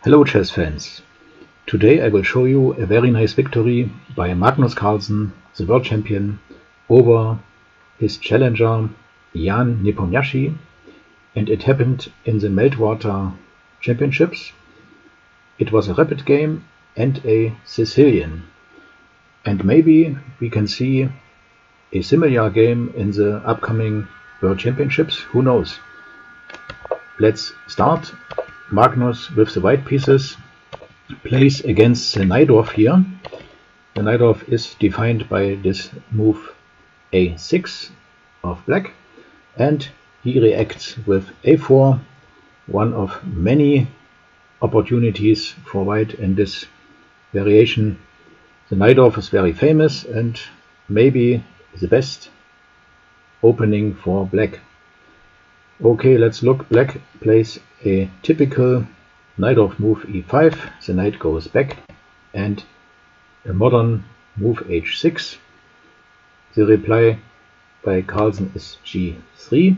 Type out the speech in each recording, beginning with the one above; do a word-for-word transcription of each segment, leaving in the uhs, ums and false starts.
Hello chess fans! Today I will show you a very nice victory by Magnus Carlsen, the world champion, over his challenger Jan Nepomniachtchi, and it happened in the Meltwater Championships. It was a rapid game and a Sicilian, and maybe we can see a similar game in the upcoming World Championships, who knows. Let's start. Magnus with the white pieces plays against the Najdorf here. The Najdorf is defined by this move a six of black, and he reacts with a four, one of many opportunities for white in this variation. The Najdorf is very famous and maybe the best opening for black. Okay, let's look. Black plays a typical Najdorf move e five, the knight goes back, and a modern move h six. The reply by Carlsen is g three.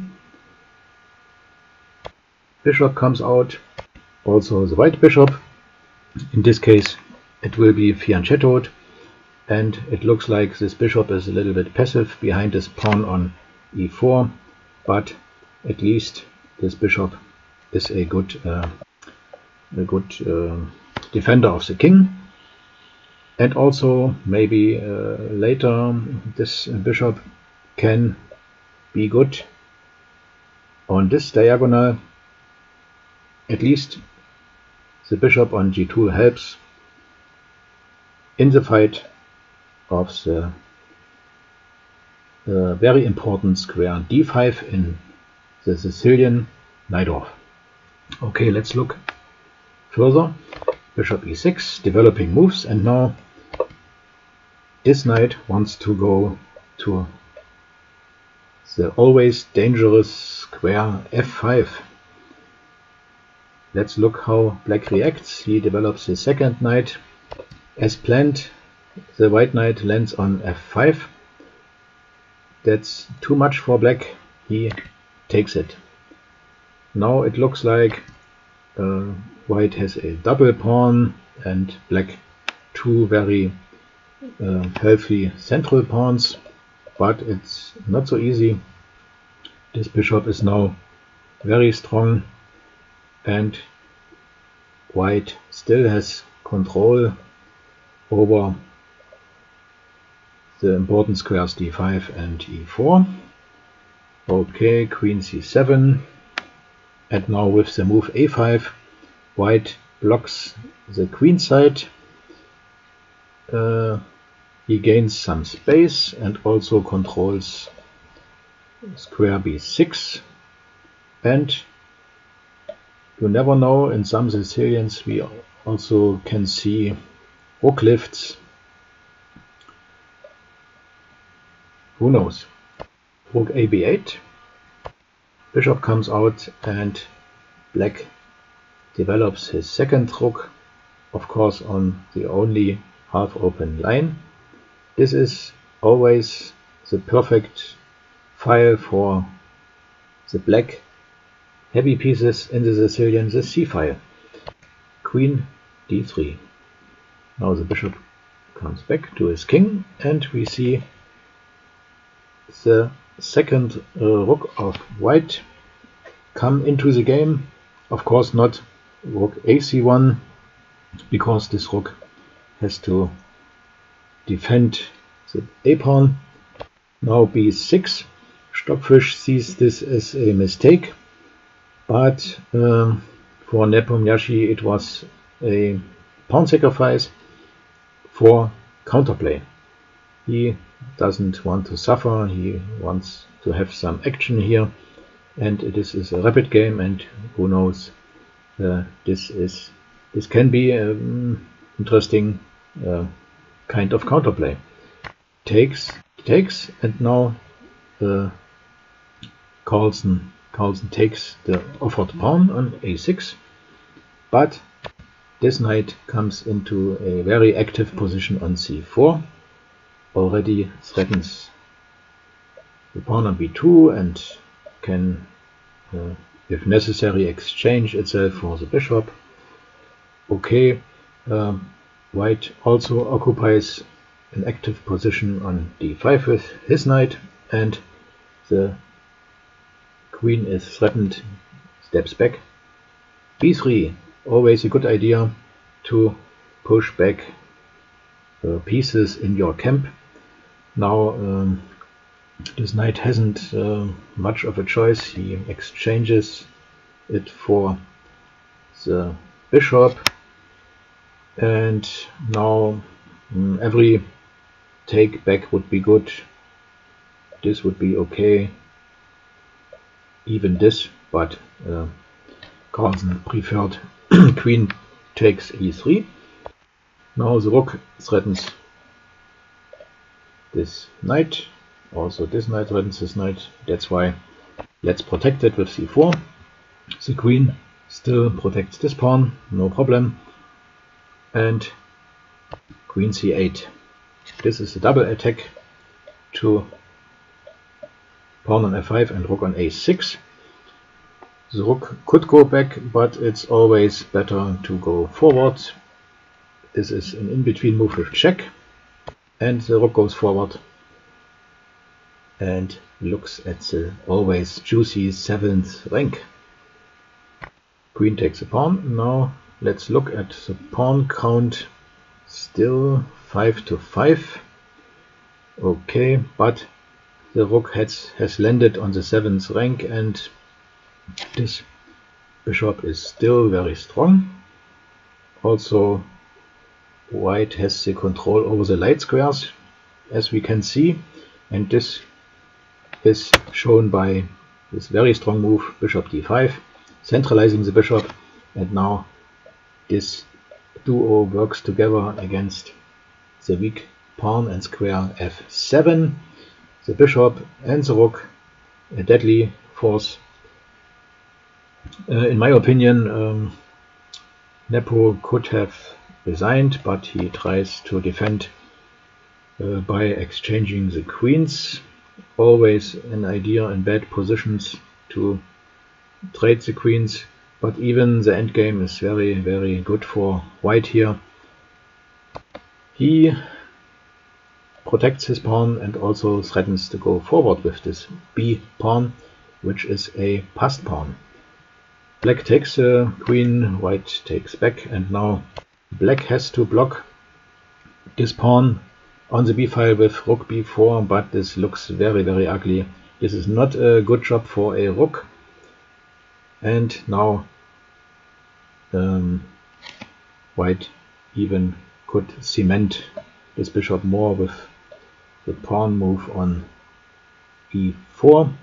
Bishop comes out, also the white bishop. In this case it will be fianchettoed, and it looks like this bishop is a little bit passive behind this pawn on e four, but at least this bishop is a good uh, a good uh, defender of the king, and also maybe uh, later this bishop can be good on this diagonal. At least the bishop on g two helps in the fight of the uh, very important square d five in the Sicilian Najdorf. Okay, let's look further. Bishop e six, developing moves, and now this knight wants to go to the always dangerous square f five. Let's look how black reacts. He develops his second knight. As planned, the white knight lands on f five. That's too much for black. He takes it. Now it looks like uh, white has a double pawn and black two very uh, healthy central pawns, but it's not so easy. This bishop is now very strong, and white still has control over the important squares d five and e four. Okay, queen c seven, and now with the move a five, white blocks the queen side. Uh, he gains some space and also controls square b six, and you never know, in some Sicilians we also can see rook lifts. Who knows? Rook a b eight, bishop comes out, and black develops his second rook, of course on the only half open line. This is always the perfect file for the black heavy pieces in the Sicilian, the c file. Queen d three. Now the bishop comes back to his king, and we see the second uh, rook of white come into the game. Of course not rook a c one, because this rook has to defend the a pawn. Now b six. Stockfish sees this as a mistake, but um, for Nepomniachtchi it was a pawn sacrifice for counterplay. He doesn't want to suffer, he wants to have some action here, and this is a rapid game, and who knows, uh, this is this can be an interesting uh, kind of counterplay. Takes, takes, and now uh, Carlsen, Carlsen takes the offered pawn on a six, but this knight comes into a very active position on c four. Already threatens the pawn on b two and can, uh, if necessary, exchange itself for the bishop. okay. Um, White also occupies an active position on d five with his knight, and the queen is threatened, steps back. b three, always a good idea to push back uh, pieces in your camp. Now um, this knight hasn't uh, much of a choice. He exchanges it for the bishop, and now um, every take back would be good. This would be okay, even this, but uh, Carlsen preferred queen takes e three. Now the rook threatens this knight, also this knight threatens this knight, that's why let's protect it with c four. The queen still protects this pawn, no problem, and queen c eight. This is a double attack to pawn on f five and rook on a six. The rook could go back, but it's always better to go forward. This is an in-between move with check, and the rook goes forward and looks at the always juicy seventh rank. Queen takes a pawn. Now let's look at the pawn count. Still five to five. Okay, but the rook has, has landed on the seventh rank, and this bishop is still very strong. Also, white has the control over the light squares, as we can see, and this is shown by this very strong move, bishop d five, centralizing the bishop, and now this duo works together against the weak pawn and square f seven. The bishop and the rook, a deadly force. Uh, in my opinion, um, Nepo could have resigned, but he tries to defend uh, by exchanging the queens. Always an idea in bad positions to trade the queens, but even the endgame is very, very good for white here. He protects his pawn and also threatens to go forward with this b pawn, which is a passed pawn. Black takes the queen, white takes back, and now black has to block this pawn on the b file with rook b four, but this looks very, very ugly. This is not a good job for a rook. And now um, white even could cement this bishop more with the pawn move on e four.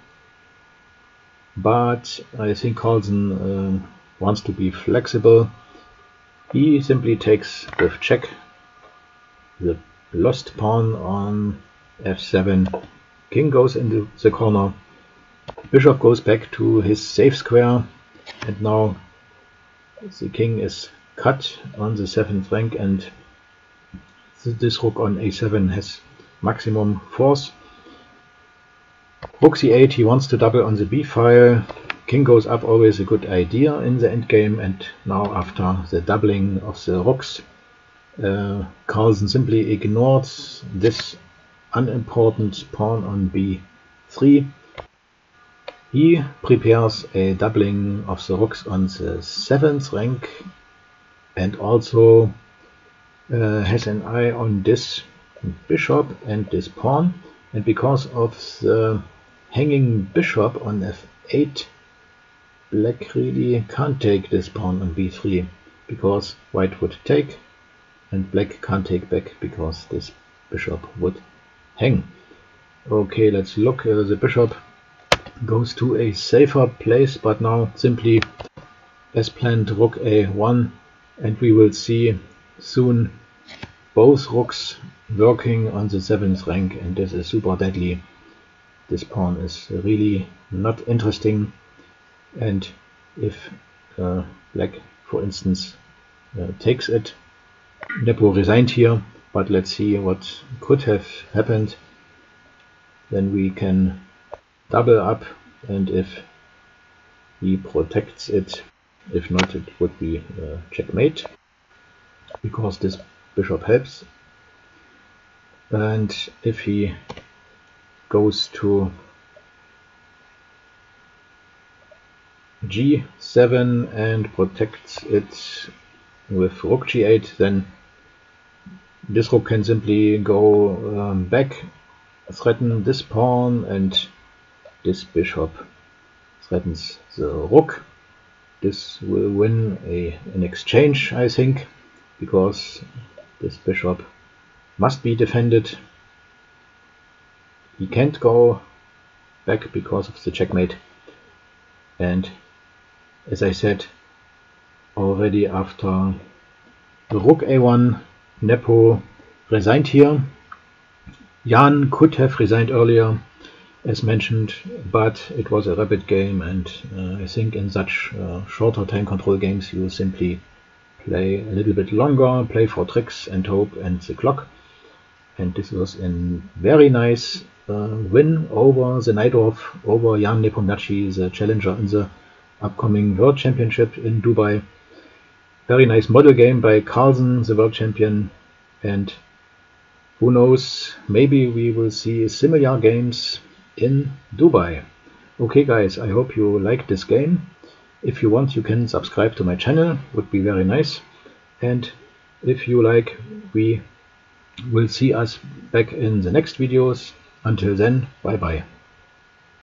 But I think Carlsen uh, wants to be flexible. He simply takes with check the lost pawn on f seven. King goes into the corner. Bishop goes back to his safe square, and now the king is cut on the seventh rank, and this rook on a seven has maximum force. Rook c eight, he wants to double on the b file. King goes up, always a good idea in the endgame, and now after the doubling of the rooks, uh, Carlsen simply ignored this unimportant pawn on b three. He prepares a doubling of the rooks on the seventh rank, and also uh, has an eye on this bishop and this pawn, and because of the hanging bishop on f eight, black really can't take this pawn on b three, because white would take, and black can't take back because this bishop would hang. Okay, let's look. Uh, the bishop goes to a safer place, but now simply as planned rook a one, and we will see soon both rooks working on the seventh rank, and this is super deadly. This pawn is really not interesting, and if uh, black, for instance, uh, takes it, Nepo resigned here, but let's see what could have happened. Then we can double up, and if he protects it, if not, it would be uh, checkmate. because this bishop helps. And if he goes to g seven and protects it with rook g eight, then this rook can simply go um, back, threaten this pawn, and this bishop threatens the rook. This will win a, an exchange, I think, because this bishop must be defended. He can't go back because of the checkmate. And as I said already, after the rook a one, Nepo resigned here. Jan could have resigned earlier, as mentioned, but it was a rapid game, and uh, I think in such uh, shorter time control games you simply play a little bit longer, play for tricks and hope and the clock. And this was a very nice uh, win over the Najdorf, over Jan Nepomniachtchi, the challenger in the upcoming World Championship in Dubai. Very nice model game by Carlsen, the world champion, and who knows, maybe we will see similar games in Dubai. Okay guys, I hope you liked this game. If you want, you can subscribe to my channel, would be very nice. And if you like, we will see us back in the next videos. Until then, bye bye.